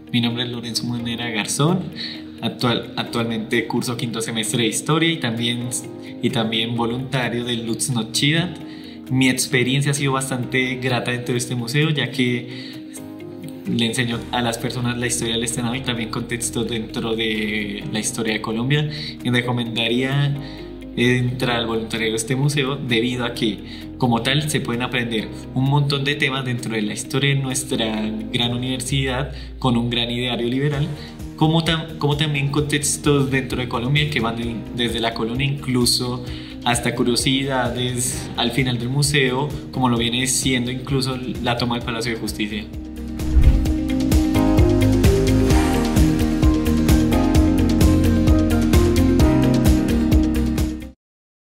Mi nombre es Lorenzo Monera Garzón. Actualmente curso quinto semestre de Historia y también voluntario del Luz Notchida. Mi experiencia ha sido bastante grata dentro de este museo, ya que le enseño a las personas la historia del Estado y también contextos dentro de la historia de Colombia. Y recomendaría entrar al voluntariado de este museo debido a que, como tal, se pueden aprender un montón de temas dentro de la historia de nuestra gran universidad con un gran ideario liberal, como también contextos dentro de Colombia que van desde la colonia incluso hasta curiosidades al final del museo, como lo viene siendo incluso la toma del Palacio de Justicia.